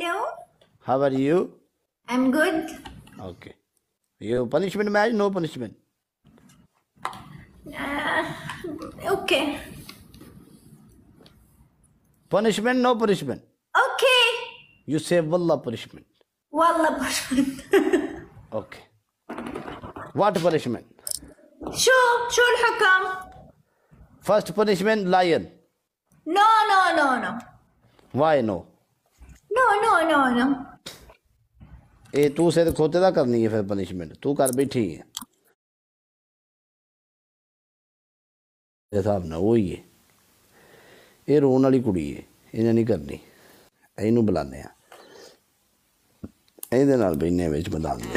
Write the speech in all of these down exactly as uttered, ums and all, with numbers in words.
Hello. How are you? I'm good. Okay. You punishment match? No punishment. Uh, okay. Punishment? No punishment. Okay. You say wallah punishment. Wallah punishment. Okay. What punishment? شو شو الحكم? First punishment, lion. No no no no. Why no? No no no no. ਇਹ ਤੂੰ ਸਿਰ ਖੋਤੇ ਦਾ ਕਰਨੀ ਹੈ ਫਿਰ punishment. ਤੂੰ ਕਰ ਬੈਠੀ ਹੈ ਇਹ ਹਿਸਾਬ ਨਾਲ ਉਹੀ ਹੈ ਇਹ ਰੋਣ ਵਾਲੀ ਕੁੜੀ ਹੈ ਇਹਨੇ ਨਹੀਂ ਕਰਨੀ ਇਹਨੂੰ ਬੁਲਾਉਂਦੇ ਆ ਇਹਦੇ ਨਾਲ ਬੈਠਨੇ ਵਿੱਚ ਬੁਲਾਉਂਦੇ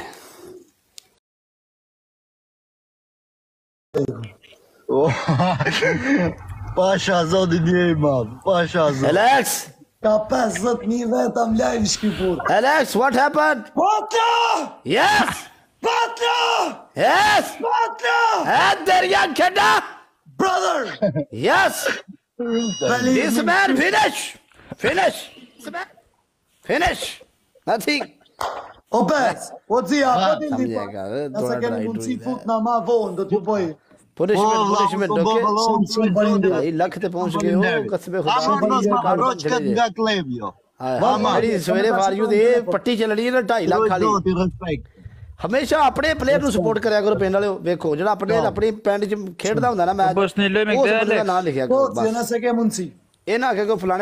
Pasha zodi nie mam. Pasha zodi. Alex! Capaz nie tam liveski por. Alex, what happened? Patra! Yes! Patra! Yes! Patra! And there young kidda! Brother! Yes! This man finish! Finish! This man finish! Nothing! Obez, what's the other समझ thing? जाएगा Essa थोड़ा che try non to si do fut na ma vondo tu poi. punishment punishment okay भाई लख ते पहुंच गए हो कस्बे खुदा Ročka ga klebio. ਜਿਹੜੀ ਸਵੇਰੇ ਵਾਰੀਓ ਦੇ ਪੱਟੀ ਚੱਲਣੀ ਹੈ ਨਾ ਢਾਈ ਲੱਖ ਵਾਲੀ ਹਮੇਸ਼ਾ ਆਪਣੇ ਪਲੇਅਰ ਨੂੰ ਸਪੋਰਟ ਕਰਿਆ ਕਰੋ ਪਿੰਡ ਵਾਲਿਓ ਵੇਖੋ ਜਿਹੜਾ ਆਪਣੇ ਆਪਣੀ ਪਿੰਡ 'ਚ ਖੇਡਦਾ ਹੁੰਦਾ ਨਾ ਮੈਚ ਉਸ ਬੰਦੇ ਦਾ ਨਾਂ ਲਿਖਿਆ ਕਰੋ ਬਸ Ena se che munsi. ਇਹ ਨਾ ਕਿ ਕੋਈ ਫਲਾਣੇ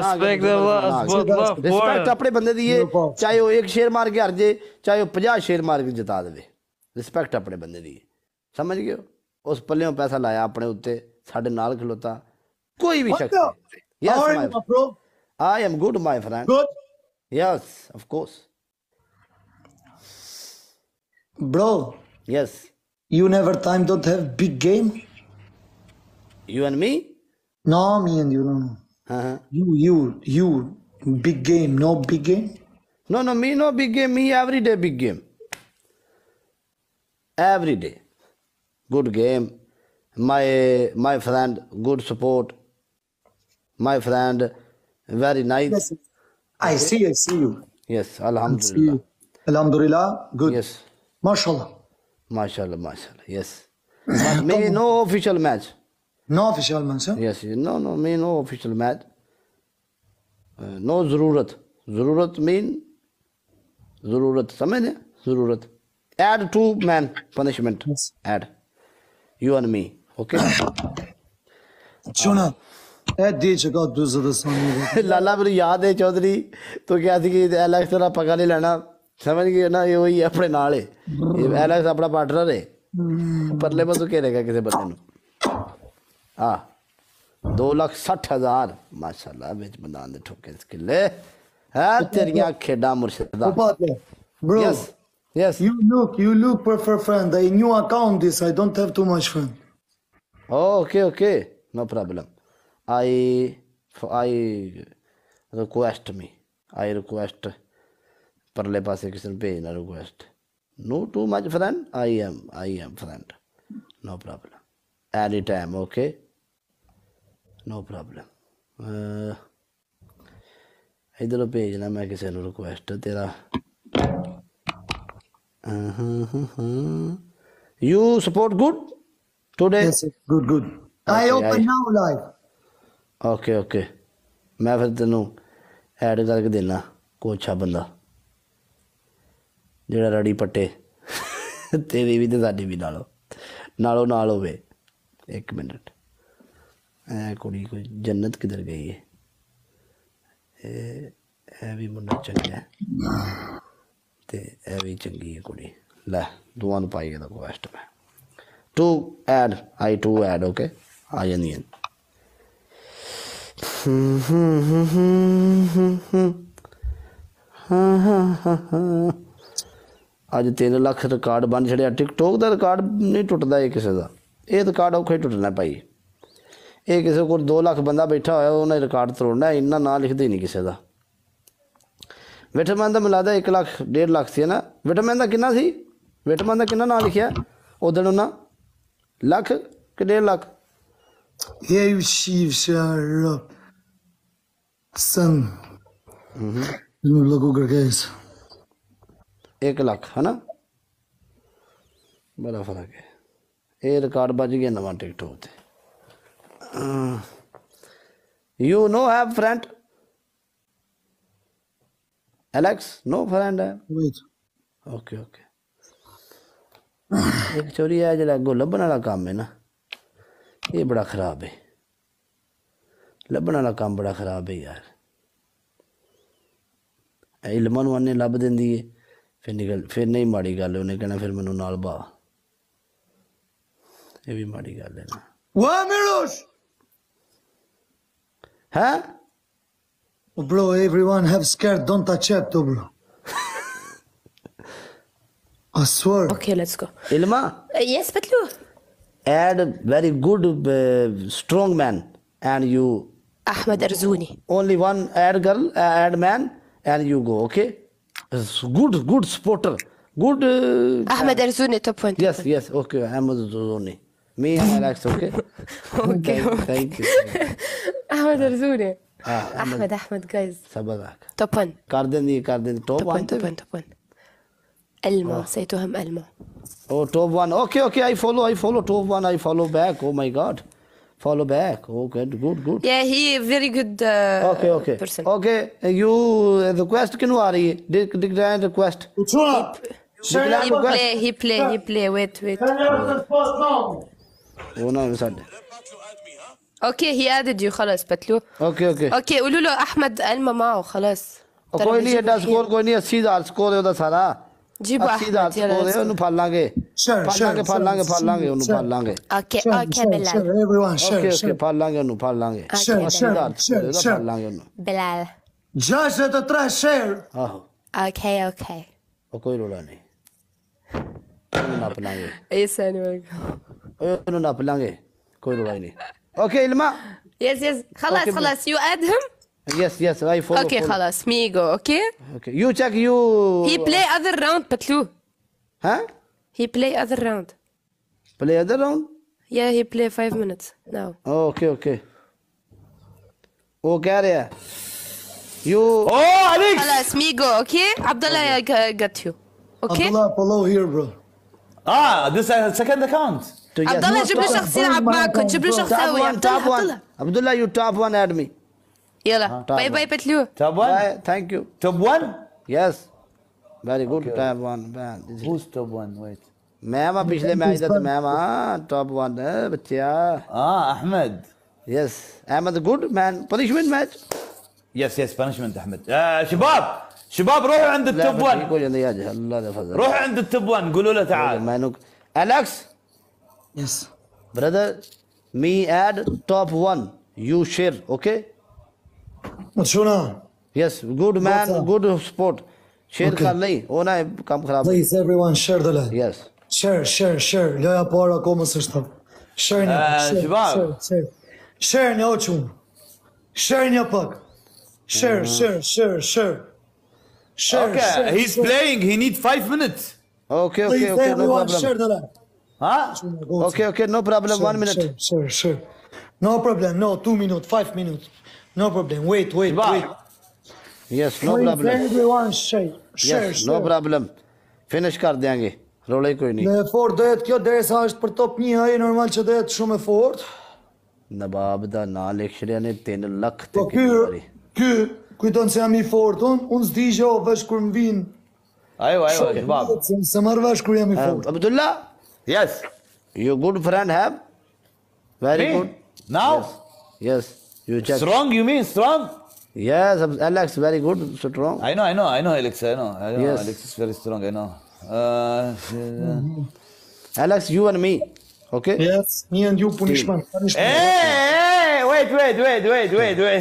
ਰਿਸਪੈਕਟ ਆਪਣੇ ਬੰਦੇ ਦੀ ਹੈ ਚਾਹੇ ਉਹ ਇੱਕ ਸ਼ੇਰ ਮਾਰ ਕੇ ਹਾਰ ਜੇ ਚਾਹੇ ਉਹ ਪੰਜਾਹ ਸ਼ੇਰ ਮਾਰ ਕੇ ਜਿਤਾ ਦੇਵੇ ਰਿਸਪੈਕਟ ਆਪਣੇ ਬੰਦੇ ਦੀ ਹੈ ਸਮਝ ਗਏ ਉਸ ਪੱਲਿਓਂ ਪੈਸਾ ਲਾਇਆ ਆਪਣੇ ਉੱਤੇ ਸਾਡੇ ਨਾਲ ਖਲੋਤਾ ਕੋਈ ਵੀ ਸ਼ੱਕ ਨਹੀਂ How are you, bro? I am good, my friend. Good? Yes, of course. Bro, Yes. you never time don't have big game? You and me? No, me and you, no, no. Uh-huh. You, you, you, big game, no big game? No, no, me no big game. Me every day big game. Every day. Good game. My my friend, good support. My friend, very nice. Yes. I see, I see you. Yes, I see Alhamdulillah. you. Alhamdulillah, good. Yes. MashaAllah. MashaAllah, MashaAllah. Yes. But me no official match. No official man, sir? Yes, no, no, me no official match. Uh, no ज़रूरत. ज़रूरत mean ज़रूरत समझ ले ज़रूरत. Add two man punishment. Yes. Add. You and me. Okay. Shona, eh dice che tu sei da sangue. लाला मेरी याद है चौधरी तो क्या थी कि एलेक्स तेरा पका नहीं लेना समझ गए ना ये वही अपने नाल है ये एलेक्स अपना पार्टनर है परले में तो खेलेगा किसी बंदे नु हाँ दो लाख सठ हजार माशाल्लाह बिच मैदान दे ठोके स्किले है तेरियां Kheda Murshida Bro, yes yes you look, you look perfect friend. I new account this, I don't have too much friend. oh, okay okay no problem I I request me I request परले पासे किसी ने भेजना request no too much friend I am I am friend no problem anytime okay no problem uh, इधर भेजना मैं किसी ने request तेरा uh-huh. You support good today Yes, good, good. I Okay, open I- now live. Okay okay ਮੈਂ ਫਿਰ ਤੈਨੂੰ add ਕਰਕੇ ਦੇਣਾ ਕੋਈ ਅੱਛਾ ਬੰਦਾ ਜਿਹੜਾ ਰੜੀ ਪੱਟੇ ਤੇਰੀ ਵੀ ਤੇ ਸਾਡੀ ਵੀ ਨਾਲੋਂ ਨਾਲੋਂ ਨਾਲ ਹੋਵੇ ਇੱਕ ਮਿੰਟ ਐ ਕੁੜੀ ਕੋਈ ਜੰਨਤ ਕਿਧਰ ਗਈ ਹੈ ਇਹ ਇਹ ਵੀ ਮੁੰਡਾ ਚੰਗਾ ਹੈ ਤੇ ਇਹ ਵੀ ਚੰਗੀ ਹੈ ਕੁੜੀ ਲੈ ਦੋਵਾਂ ਨੂੰ ਪਾਈ ਇਹਦਾ ਕੁਐਸਟ ਮੈਂ to add I to add okay ਆ ਜਾਂਦੀਆਂ ਅੱਜ ਤਿੰਨ ਲੱਖ ਰਿਕਾਰਡ ਬਣ ਛੜਿਆ ਟਿਕਟੋਕ ਦਾ ਰਿਕਾਰਡ ਨਹੀਂ ਟੁੱਟਦਾ ਇਹ ਕਿਸੇ ਦਾ ਇਹ ਰਿਕਾਰਡ ਔਖਾ ਹੀ ਟੁੱਟਣਾ ਭਾਈ ਇਹ ਕਿਸੇ ਕੋਲ ਦੋ ਲੱਖ ਬੰਦਾ ਬੈਠਾ ਹੋਇਆ ਉਹਨੇ ਰਿਕਾਰਡ ਤੋੜਨਾ ਇੰਨਾ ਨਾਂ ਲਿਖਦੇ ਨਹੀਂ ਕਿਸੇ ਦਾ ਵਿਟਾਮਿਨ ਦਾ ਮਿਲਾਦਾ ਇੱਕ ਲੱਖ ਡੇਢ ਲੱਖ ਸੀ ਨਾ ਵਿਟਾਮਿਨ ਦਾ ਕਿੰਨਾ ਸੀ ਵਿਟਾਮਿਨ ਦਾ ਕਿੰਨਾ ਨਾਂ ਲਿਖਿਆ ਉਦੋਂ ਉਹਨਾਂ ਲੱਖ ਕਿ ਡੇਢ lakh Eu și Sharap. Son. किन्नू लगू करके इस एक लाख है ना बड़ा फर्क है ये रिकॉर्ड बज गया नवा टिकटॉक ते you know have friend Alex no friend है wait ओके ओके एक चोरी है जरा अगो लभन वाला काम है ना ये बड़ा खराब है लभन वाला काम बड़ा खराब है यार इल्मां नूं आने लभ दिंदी है फिर निकल फिर नहीं माड़ी गल उन्हें कहना फिर मैनू नाल बा ये भी माड़ी गल है ना What, Milos? हैं Bro, everyone have scared. Don't accept, bro. I swear. Okay, let's go. इल्मा Uh, yes, Patlu. add very good uh, strong man and you Ahmed Arzouni. only one add girl uh, add man and you go okay It's good good supporter good uh, Ahmed Arzouni, top one. yes yes okay I'm only me and Alex okay Okay. thank you Ahmed Arzouni. Ah, Ahmed, Ahmed, guys. सबक Top one. कर देंदी कर देंदी top Top one, one top one, top one. Elmo, سيتهم Elmo. oh top one okay okay I follow I follow top one I follow back oh my god follow back oh good good good Yeah, he very good uh, okay okay person. okay you request किन्नू आ रही है decline request Which one? Decline He request play, he play, he play. Wait, wait. वो ना साढ़े Okay, he added you. خلاص Patlu. okay okay Okay, قولوا له أحمد Elmo معه خلاص. ਉਹ ਕੋਈ ਨਹੀਂ ਐਡਾ ਸਕੋਰ ਕੋਈ ਨਹੀਂ अस्सी हज़ार ਸਕੋਰ ਹੈ ਉਹਦਾ ਸਾਰਾ جيبوا अस्सी हज़ार أحمد. يلا ਸਕੋਰ ਹੈ let's ਉਹਨੂੰ go. ਫੜ ਲਾਂਗੇ Share, ਫੜ ਲਾਂਗੇ share, ਫੜ ਲਾਂਗੇ share, ਫੜ ਲਾਂਗੇ ਉਹਨੂੰ share. ਫੜ ਲਾਂਗੇ Okay, Share, okay, share, Bilal. share, everyone, share, okay okay share. ਫੜ ਲਾਂਗੇ ਉਹਨੂੰ ਫੜ ਲਾਂਗੇ Share, Okay, share, Bilal. share, ਉਹਦਾ share. ਫੜ ਲਾਂਗੇ ਉਹਨੂੰ Bilal. Just at the trash, share. ਆਹੋ Okay, okay. ਉਹ ਕੋਈ ਰੋਲਾ ਨਹੀਂ ਉਹਨੂੰ ਨੱਪ ਲਾਂਗੇ Yes, anyway. ਉਹਨੂੰ ਨੱਪ ਲਾਂਗੇ ਕੋਈ ਰੋਲਾ ਨਹੀਂ ਓਕੇ ਇਲਮਾ Yes, yes. خلاص Okay, خلاص. You add him. yes yes I follow Okay, follow. خلاص. Migo. Okay. okay you check you He play other round, Patlu. huh He play other round. play other round Yeah, he play five minutes now. okay okay वो कह रहे हैं you Oh, Alex! خلاص Migo. Okay. Abdullah I got you. Okay. Abdullah, follow here, bro. Ah, this is a second account. to yes عبد الله جيب له top شخص one, يلعب my معكم God, جيب له bro. شخص top سوي one عبد top الله عبد one الله Abdullah you top one add me يلا top باي one. باي بتلو Top one? Bye, thank you Top one? yes very good Okay. top one man this is- Who's top one? Wait. मैं वहाँ पिछले match ਦਾ ਤੇ ਮੈਂ ਵਹਾਂ top one ਹੈ ਬੱਚਿਆ Ah, Ahmed. yes Ahmed good man punishment match Yes, yes, punishment, Ahmed. Uh, شباب شباب روحوا عند لا التوب ठीक one. हो ਜਾਂਦੇ ਅੱਜ ਅੱਲਾ ਦਾ ਫਜ਼ਲ روحوا عند التوب one قولوا له تعال. ਮੈਨੂੰ Alex Yes. brother me add top one you share okay What's your name? yes good man What's up? good sport share Okay. ਕਰ ਲਈ ਉਹ ਨਾ ਕੰਮ ਖਰਾਬ Please, everyone, share the live. yes Share, share, share. Ljoja para koma së shtab. Share një, Eh, share, Shabab. share, share. Share një o qumë. Share një pak. Share, share, share, share. Share, Okay, share, he's share. playing. He needs five minutes. okay Please, okay okay no everyone, share problem the live. Huh? okay okay no problem one minute Share, share, share. No problem, no, two minutes, five minutes. No problem, wait, wait, Shabab. wait. yes no Please, problem everyone, share. Share, yes no share. problem finish कर देंगे रोले कोई नहीं Me fort dohet kjo derisa është për top një ai normal që dohet shumë e fort. नवाब दा नाम लिख छड़िया ने तीन लख ते Po ky, ky, kujton se jam i fort unë, unë s'di që o vesh kur më vinë. ايوه ايوه شباب. Se, se marr vesh kur jam i fort. Abdullah Yes. your good friend have very Me? good Now? yes you check Strong, you mean strong? yes Alex very good strong I know, I know, I know, Alex. I know. I know. Yes. Alex is very strong. I know. Uh, Alex you and me okay Yes, me and you punishment. punishment. hey, wait, wait, wait, wait, wait, wait.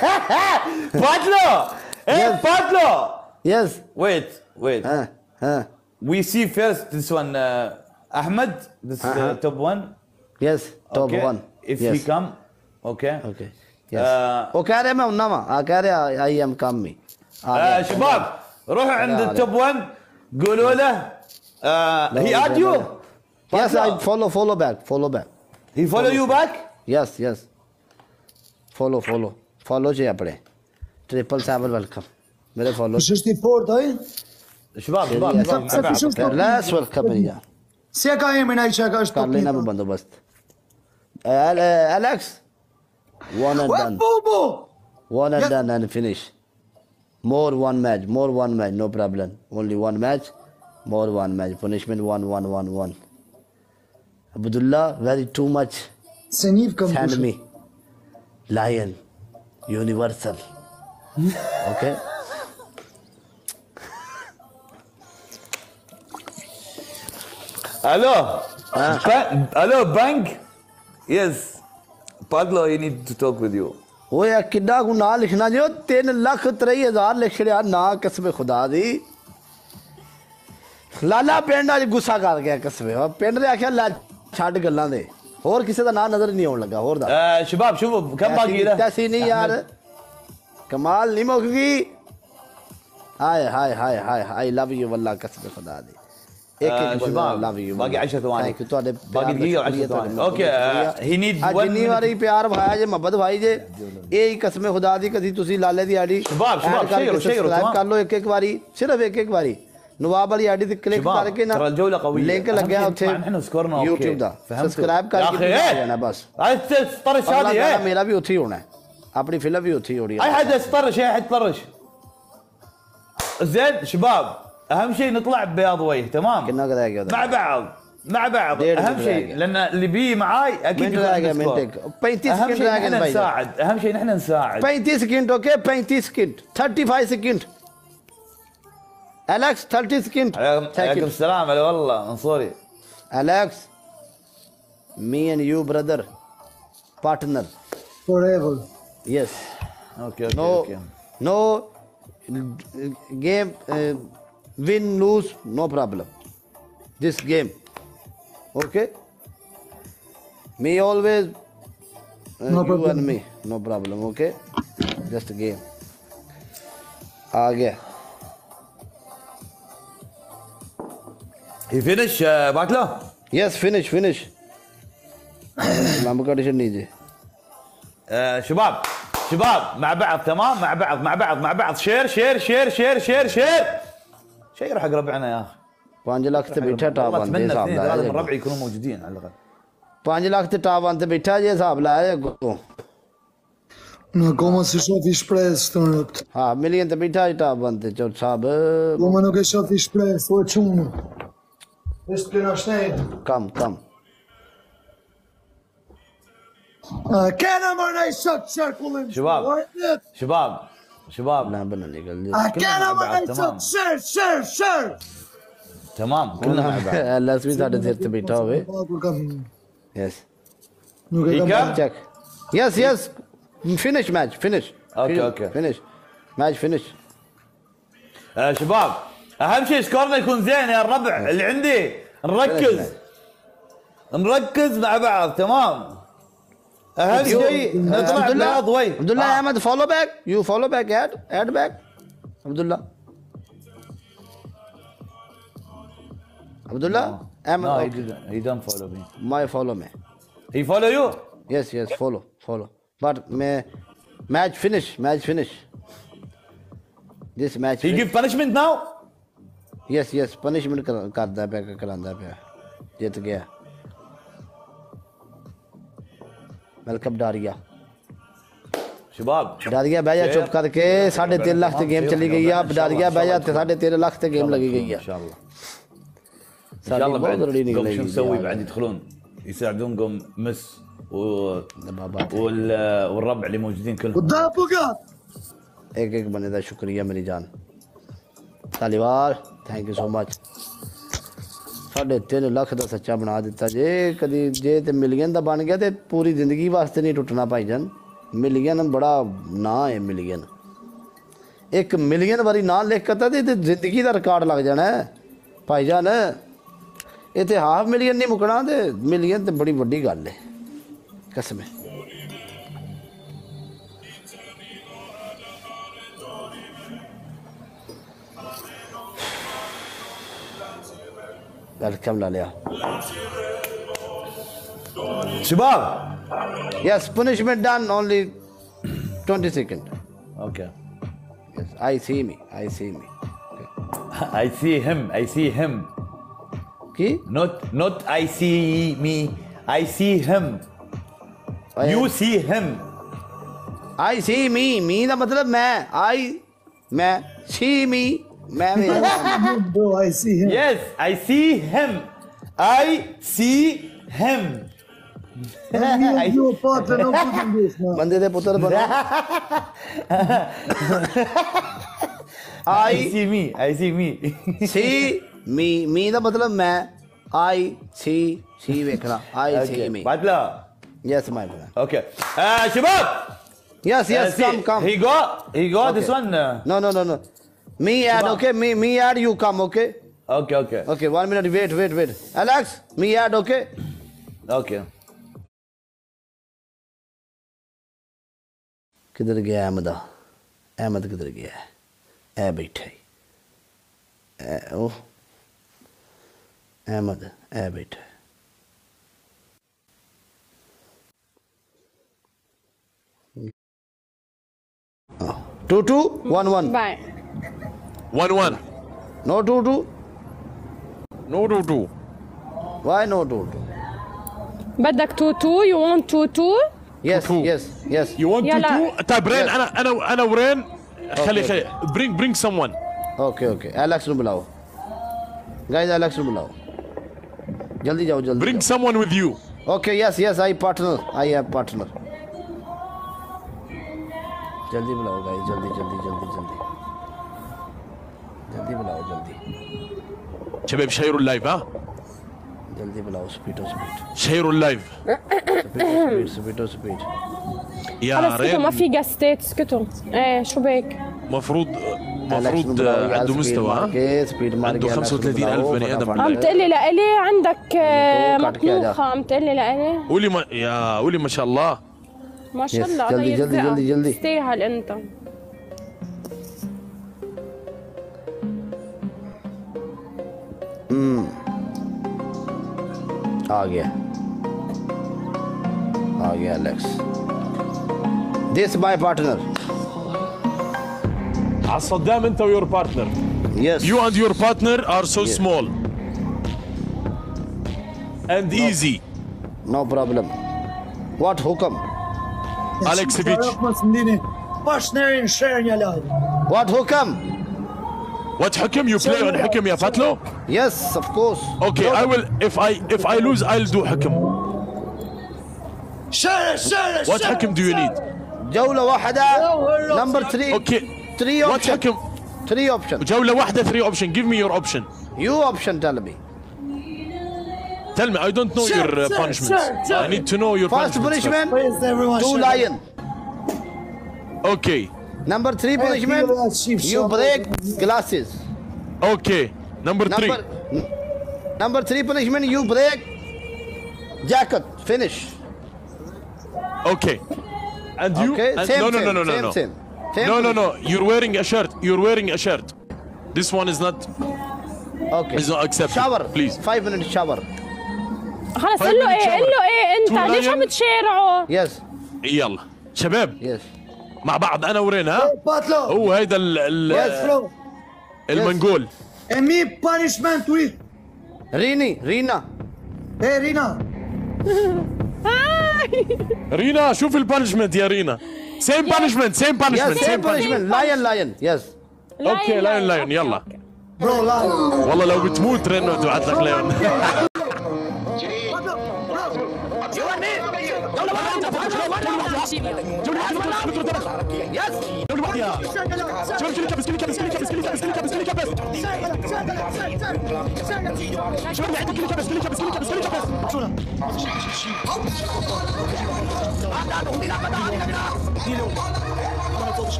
Patlo! Hey, Yes. Patlo! yes Wait, wait. huh huh We see first this one, uh, Ahmed. This is the top one. yes top okay. one If yes he come, okay. okay yes Uh, वो कह रहे मैं उन्ना वा आ कह रहे I am come me آه شباب روحوا عند لا، التوب one قولوا له uh, he لا، add لا، you لا. yes I follow follow back follow back he follow you back yes yes follow follow follow जी अपने triple seven welcome मेरे फॉलो مش اشتي فورد هاي شباب شباب طب- شباب طب- شو- شباب. لا اسود خبرية سيكا هي من هاي شاكا कर लेना वो اشتو बंदोबस्त Alex one and done بوبو one and Yeah. done and finish more one match more one match no problem only one match more one match punishment one one one one Abdullah very too much سنيف كم send بوشة. me lion universal okay الو Ba- الو بنك يس Pablo you need to talk with you वो यार किड्डा को ना लिखना जो तीन लाख त्रई हजार लिख छड़िया ना कसम खुदा दी लाला पिंड अज गुस्सा कर गया कसम पिंड ने आख्या लै छड्ड गल्लां दे होर किसे दा नाम नजर नहीं आउन लगा होर दा آه شباب شوفوا كم باقي له ऐसी नहीं यार कमाल नहीं मुक गई हाय हाय हाय हाय आई लव यू वल्ला कसम खुदा दी एक آه، एक شباب، लव यू باقي عشر ثواني. ਤੁਹਾਡੇ باقي دقيقة وعشر ثواني. أوكي، آه، he needs ਅੱਜ one ਜਿੰਨੀ minute. ਵਾਰੀ ਪਿਆਰ ਭਾਇਆ ਜੇ ਮੁਹੱਬਤ ਭਾਈ ਜੇ ਇਹ ਹੀ ਕਸਮੇ ਖੁਦਾ ਦੀ ਕਦੀ ਤੁਸੀਂ ਲਾਲੇ ਦੀ ਆਈਡੀ ਸ਼ਬਾਬ, ਸ਼ਬਾਬ, ਸ਼ੇਅਰੋ, ਸ਼ੇਅਰੋ, ਸਬਸਕ੍ਰਾਈਬ ਤਮਾਮ। ਕਰ ਲਓ ਇੱਕ ਇੱਕ ਵਾਰੀ ਸਿਰਫ ਇੱਕ ਇੱਕ ਵਾਰੀ ਨਵਾਬ ਵਾਲੀ ਆਈਡੀ ਤੇ ਕਲਿੱਕ شباب، ਕਰਕੇ ਨਾ ترى الجولة قوية. ਲਿੰਕ أهم ਲੱਗਿਆ شيء ਉੱਥੇ نطلع نحن وسكورنا أوكي. YouTube ਦਾ فهمتوا؟ ਸਬਸਕ੍ਰਾਈਬ يا ਕਰਕੇ أخي ਆ إيه ਜਾਣਾ ਬਸ هاي الطرش ਅਗਲਾ هذه ਗਾਣਾ ايه ਮੇਰਾ ਵੀ ਉੱਥੇ ਹੀ ਹੋਣਾ ਹੈ ਆਪਣੀ ਫਿਲਮ ਵੀ ਉੱਥੇ ਹੀ ਹੋਣੀ اي ਹੈ حد يطرش اي حد يطرش زين شباب اهم شيء نطلع ببياض وجه تمام ਕਿੰਨਾ ਕੁ ਰਹਿ ਗਿਆ ਉਹਦਾ مع بعض مع بعض دير اهم دقائق. شيء لان اللي بيه معاي اكيد منت يكون راجع عنده سكور. منتك. पैंतीस اهم سكند شيء راجع نحن भाई साहब. نساعد اهم شيء نحن نساعد पैंतीस सेकंड ओके पैंतीस second thirty five second Alex thirty second عليكم عليكم السلام هلا والله منصوري Alex me and you brother partner forever yes اوكي اوكي no اوكي no game win lose no problem this game okay me always No you problem. And me no problem okay just game आ गया هي فينش باكلو yes finish finish लंबा condition नीचे آه، شباب شباب مع بعض تمام مع بعض مع بعض مع بعض شير شير شير شير شير شير شير حق ربعنا يا اخي पांच लाख ते बैठा top والله आंदे اتمنى हिसाब اثنين ثلاثه من लाया ربعي يكونوا موجودين على الاقل पांच लाख ते टाप आंदे बैठा जे हिसाब लाया गो Në koma si shofi shpresë të rëpt. हाँ मिलियन ते बैठा जे टाप आंदे चल साहब Koma nuk e shofi shpresë, o qunë. Ishtë këna shnejtë. कम कम Kena më nej shot qarkullim. شباب. شباب شباب ना बना निकल Kena më nej Tamam. shot, shër, shër, shër. تمام كلنا مع بعض LS भी साढ़े सिर ते बैठा होवे Kur kam... yes Nuk e kam... Ika? Check yes yes finish match finish أوكي، أوكي. Finish match finish آه شباب اهم شيء سكورنا يكون زين يا الربع اللي عندي نركز نركز مع بعض تمام اهم شيء نطلع بياض وجه Abdullah آه. Ahmed follow back you follow back add add back Abdullah Abdullah No, he Ahmed didn't. He don't follow me. My follow में He follow you? Yes yes follow follow but मैं match finish match finish this match He give punishment now? Yes yes punishment करदा पे करांदा पे जित गया welcome Daria شباب Daria बह जा शेर, चुप करके साढ़े तीन लाख ते गेम शेर, चली गई है अब इंशाल्लाह, डारिया बह जा इंशाल्लाह, साढ़े तेरह लाख ते गेम लगी गई है ان شاء الله ان सारी شاء الله बहुत بعد ضروري قوم निकलेगी شو نسوي بعد يدخلون يساعدونكم مس و... دبابات وال... والربع اللي موجودين كلهم Kuda pugat? एक एक बंदे का शुक्रिया मेरी जान Taliwal thank you so much साढ़े तीन लाख का सच्चा बना दिता जे कदी जे ते मिलियन का बन गया तो पूरी जिंदगी वास्ते नहीं टुटना भाईजान मिलियन बड़ा ना है मिलियन एक मिलियन वारी ना लिख करता तो जिंदगी का रिकॉर्ड लग जाना है भाईजान इतने हाफ मिलियन नहीं मुकना तो मिलियन तो बड़ी वड्डी गल है कसम है वेलकम ला लिया شباب Yes, punishment done only twenty seconds. اوكي Yes. I see me. I see me. I see him. I see him. की? Not not I see me. I see him. You see him. I see me. Me का मतलब मैं. I मैं see me. मैं मेरा. Bro, I see him. Yes, I see him. I see him. And me and you are partner, no good in this, man. बंदे दे पुत्र बनो. I I see me. I see me. see me. Me का मतलब मैं. I see see देखना. I see me. Patla. Yes, my friend. Okay. Uh, Shabab. Yes, yes. Uh, see, Come, come. He got. He got Okay. this one. Uh, No, no, no, no. Me add, Shiva. okay? Me, me add, you come, okay? okay. Okay. Okay, one minute, wait, wait, wait. Alex, me add, okay? Okay. किधर गया अहमद? अहमद किधर गया है? ए बैठे ए ओ Ahmed ए बैठे two two one one Bye. one one. No two two No do do. Why no two two بدك تو تو you want تو تو yes yes yes You want يلا. to do? طيب رين Yes. انا انا انا ورين خلي Okay. خلي bring bring someone. Okay okay Alex ਨੂੰ बुलाओ guys Alex ਨੂੰ बुलाओ जल्दी जाओ जल्दी Bring someone with you. Okay yes yes I partner I have partner जल्दी बुलाओ guys जल्दी जल्दी जल्दी जल्दी जल्दी बुलाओ जल्दी شباب شيروا اللايف ها जल्दी बुलाओ speedo speed شيروا اللايف speed speedo speed يا خلص اسكتوا ما رين. في جاستات اسكتوا ايه شو بك مفروض مفروض عنده مستوى ها speed मार عنده के خمسة وثلاثين ألف بني آدم عم بالله. تقلي لإلي عندك آه، تو كٹ کے آ جا. مطبوخة عم تقلي لإلي قولي ما يا قولي ما شاء الله. ما شاء Yes. الله جلدي، الله جلدي، يرزقك. جلدي، جلدي. تستاهل انت आ गया आ गया Alex this my partner على الصدام انت ويور بارتنر. Yes You and your partner are so Yes. small and easy. No problem what हुकम Aleksevic. Partner share your life. What हुकम What حكم you play on حكم يا فاتلو? Yes of course Okay, I will if I if I lose I'll do حكم. Share, share, What حكم do you need? جولة واحدة نمبر ثلاثة Okay. ثلاثة What اوبشن حكم؟ ثلاثة اوبشن جولة واحدة three option. Give me your option. يو اوبشن tell me Tell me I don't know Sir, your uh, sir, punishments. sir, sir. I need to know your first punishments. punishment Please, everyone two share. lion Okay. number three Hey, punishment feel that sheep you shop. break glasses Okay. Number three. number number three punishment you break jacket finish Okay. And you? okay and same no, no, same, no, no, no, same, no. same. Same No, no, punishment. no. You're wearing a shirt. You're wearing a shirt. This one is not. okay Is not accepted. shower Please. five minutes shower خلص Five قل له minute ايه shower. قل له ايه انت Two ليش عم lion. تشارعه yes يلا شباب yes مع بعض انا ورين ها. Patlo. هو هيدا ال Yes. ال Bro. المنقول. And me punishment with. rini rina Hey, Rina. رينا شوف البانشمنت يا رينا. Same punishment. Same yes punishment. same Same punishment. punishment lion lion yes اوكي لاين لاين أوكي، يلا. أوكي. Bro, lie. والله لو بتموت رينا تبعت لك لاين.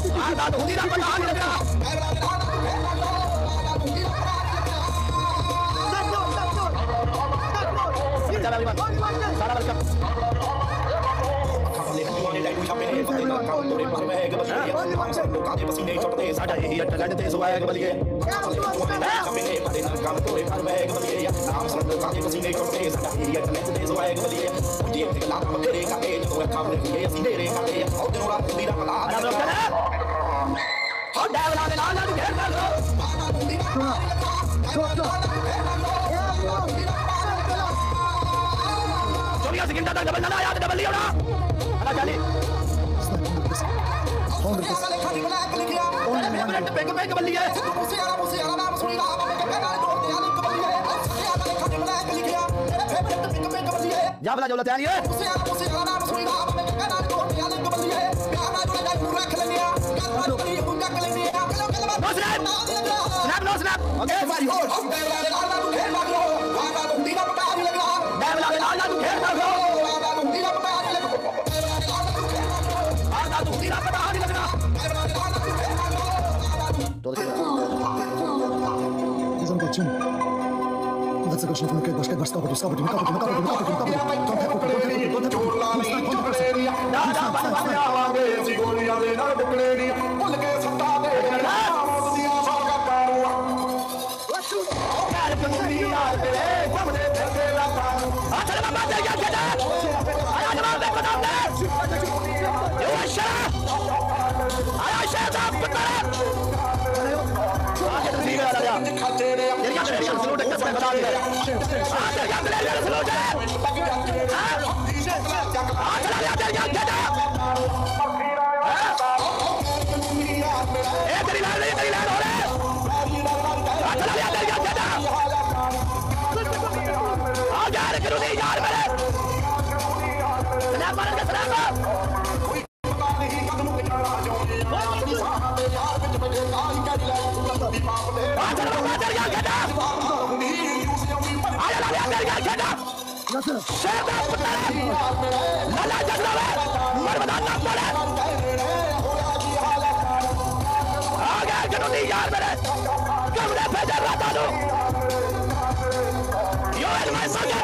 ਸਾਡਾ ਇਹੀ talent ਤੇ ਸਵਾਇਆ ਬਲੀਏ चौबीस second तक double ना याद double लिया ना अला चाली मिनट पे पे डबल लिया जा बला जोला तैयारी है no snap snap no snap okay भाई हो Izan kaçın. Let's go şunu kay başka başka kapatı kapatı kapatı kapatı kapatı kapatı. Don't have to don't have to don't have to. ना ना बना आवांगे सी गोलियां दे ना टुकड़े दी भुल के सत्ता दे दिया सागा कारुआ यार कंदी यार तेरे सामने तेरे लाता आ चल बाबा तेरे क्या कहता आया जवाब दे को नाम दे ये शरा आया शरा पता आगे तो सीधा आ जा तेरे क्या तेरे स्लो टक्कर से बता दे आ तेरे क्या तेरे स्लो जा आ चला या तेरे क्या कहता ए तेरी लाल नहीं तेरी लाल हो रहा है आ चला या तेरे क्या कहता आ जा रे करो नहीं यार मेरे सलाम मार के सलाम आ चला या तेरे क्या कहता आ चला या तेरे क्या कहता शेर पुत्र लाला जगरा मरमदा नाम पड़े आ गया जनूनी यार मेरे कमरे पे जल रहा था yo L my socket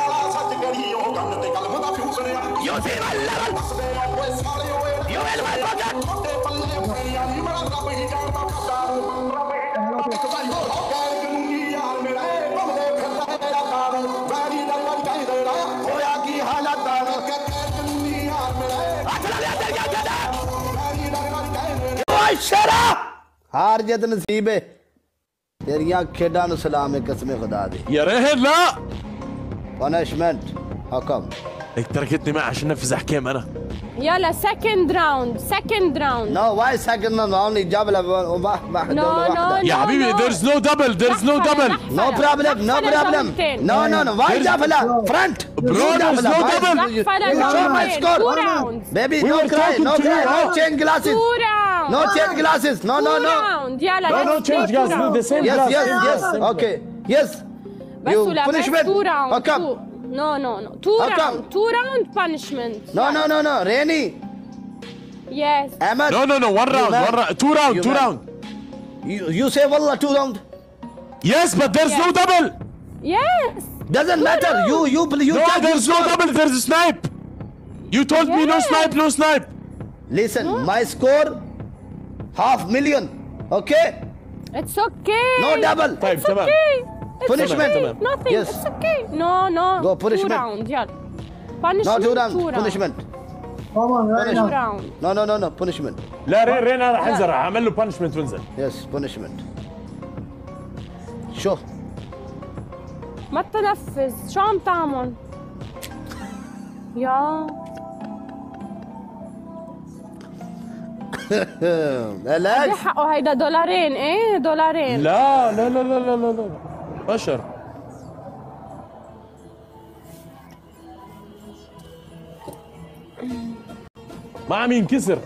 yo C my level yo L my शरा हार जित नसीब है तेरिया खेडा नु सलाम है कसम खुदा दे يا رهن لا punishment حكم هيك تركتني معي عشان ننفذ احكام انا يلا second round second round no why second round جاب واحد No, no, يا حبيبي no. there's no double there's no double no problem no problem no no no why جابلا front bro there's no double show my score Two rounds. baby We no were cry talking no to cry you, no huh? change glasses Two rounds. no change glasses no no Two no rounds. يلا no no let's change do guys two do the rounds. same yes class, yes same yes class, same okay yes بس you ولا بس punishment two rounds. how come Two. No no no. Two How come? round. Two round punishment. no no no no Rainy Yes. Ahmed no no no one You round man. one round two round You two man. round you, you say wallah two round yes but there's no Yes. double Yes. doesn't matter you you you no check there's your no score. double there's a snipe you told me no Yes. snipe no snipe listen my score half million okay It's okay. no double طيب It's تمام okay. It's Punishment. okay. تمام. Nothing. Yes. It's okay. No no. Go punishment. Two round. يلا. no Punishment. two round Two round. punishment Tamam Two punishment round. no no no no punishment لا رين رين انا راح انزل راح اعمل له بانشمنت وانزل yes punishment شو ما تنفذ شو عم تعمل؟ يا علاج بحقه هيدا دولارين ايه دولارين لا لا لا لا لا لا لا بشر ما عم ينكسر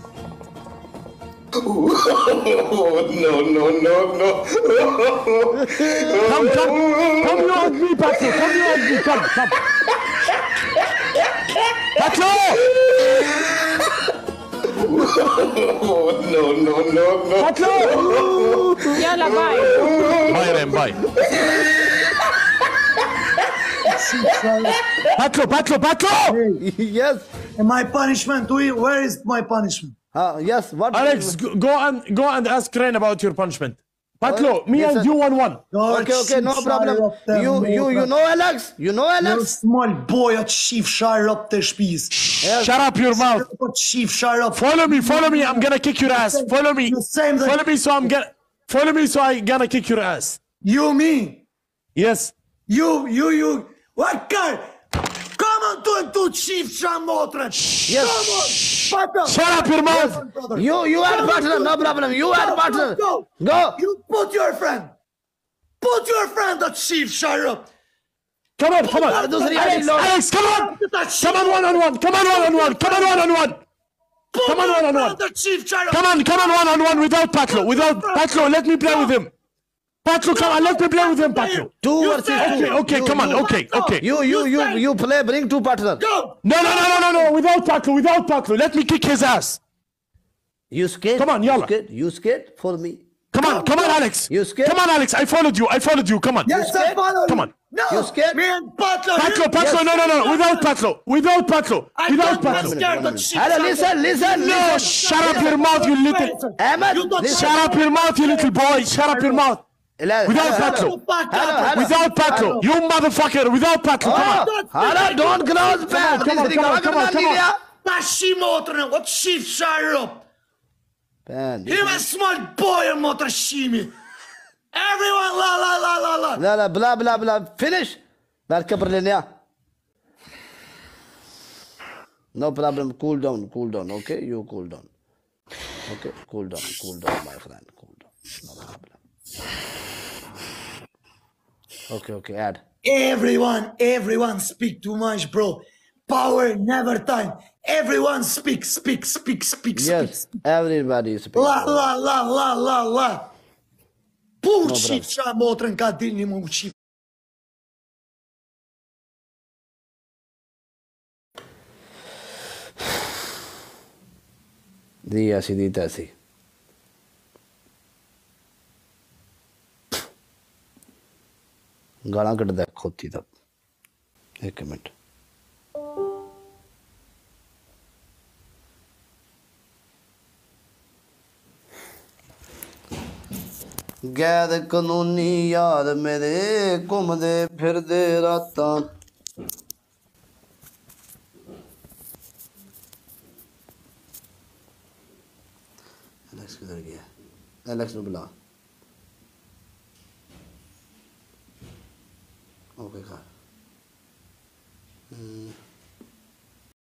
no, no, no, no. Come, come, come you and me, Patro. Come you and me, come, come. Patro! no, no, no, no. يلا باي. باي ريم باي. باتلو باتلو باتلو. Yes. My punishment, we- where is my punishment? Ah, yes. What? Alex, go go and go and ask Rain about your punishment. Patlo, me and Listen. you one one. Okay, okay, no problem. You, you, you know Alex? You know You're Alex? small boy at Chief Shire up the spies. Shut up your mouth. Chief Shire up. Follow me, follow me. I'm gonna kick your ass. Follow me. The same thing. Follow me, so I'm gonna follow me, so I gonna kick your ass. You, me. Yes. You, you, you. What guy? Come on to, to Chief Shamotran. Yes. Come on. Partner. Shut up your mouth. You, you are partner, no problem. You are Go, partner. Go. Go. You put your friend. Put your friend at Chief Shire up. Come on, come on. Those are Alex, the- Alex, come on. Come on, one on one. Come on, one on one. Come on, one on one. Put Come on, your one on friend one. at Chief Shire up. Come on, come on, one on one without Patlo. Without Patlo, let me play with him. Patlo, come on, let me play with him, Patlo. Two You versus say- two. Okay, okay, You- come on, you- okay, okay. You, you, you, say- you play. Bring two partner. Go. No, no, no, no, no, no. Without Patlo, without Patlo. Let me kick his ass. You scared? Come on, You yalla. scared? You scared for me? Come on, come on, Alex. You scared? Come on, Alex. I followed you. I followed you. Come on. Yes, I follow Come you. on. No. You scared? Me and Butler. Patlo, Patlo, Yes. no, no, no. Without Patlo. Without Patlo. I Without don't get Patlo. scared of Chief Hello, Shire. listen, listen, No, listen. shut up your mouth, you little. Ahmed, You don't- listen. Shut up your mouth, you little boy. Shut up your mouth. Hello, Without hello, Patlo. hello. Hello, hello. Without Patlo. You motherfucker. Without Patlo. Come on. Oh, hello, don't cross path. come on, come on, come on, come on. Tashi motor what Chief Shire up. Man, Him a small boy and motor shimi. Everyone la la la la la. لا لا بلا بلا بلا finish. بعد كبر لنا. No problem. Cool down, cool down. Okay, you cool down. Okay, cool down, cool down, my friend. Cool down. No problem. Okay, okay. Add. Everyone, everyone speak too much, bro. Power never time. Everyone speak, speak, speak, speak, Yes, speak. everybody is La speaking. la la la la la. Pur No, Chief Shire motor în cadini mă uci. दी ऐसी दी तैसी. गाना कटदा खोती दा. एक minute. गैर कानूनी यार मेरे घूमदे फिरदे रातां. एलेक्स किधर गया? एलेक्स ने बुला. ओके कर.